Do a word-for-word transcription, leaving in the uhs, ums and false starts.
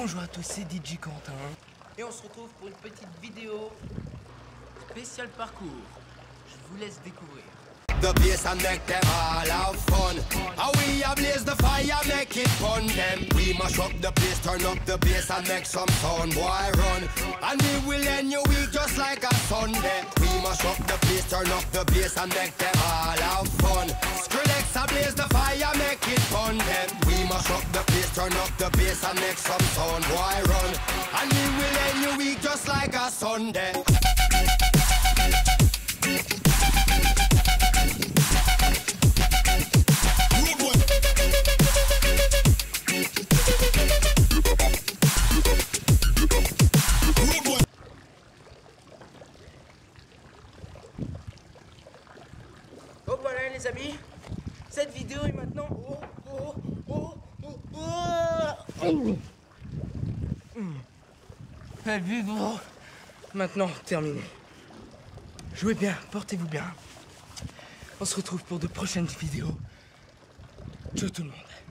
Bonjour à tous, c'est D J Quentin. Et on se retrouve pour une petite vidéo spéciale parcours. Je vous laisse découvrir. The bass and make them all have fun. How we ablaze the fire, make it fun. Them we mash up the place, turn up the bass and make some sound. Boy run, and we will end your week just like a Sunday. We mash up the place, turn up the bass and make them all have fun. Skrillex ablaze the fire, make it fun. Them we mash up the place, turn up the bass and make some sound. Boy run, and we will end your week just like a Sunday. Donc voilà les amis, cette vidéo est maintenant... Oh, oh, oh, oh, oh. La vidéo maintenant terminée. Jouez bien, portez-vous bien. On se retrouve pour de prochaines vidéos. Ciao tout le monde.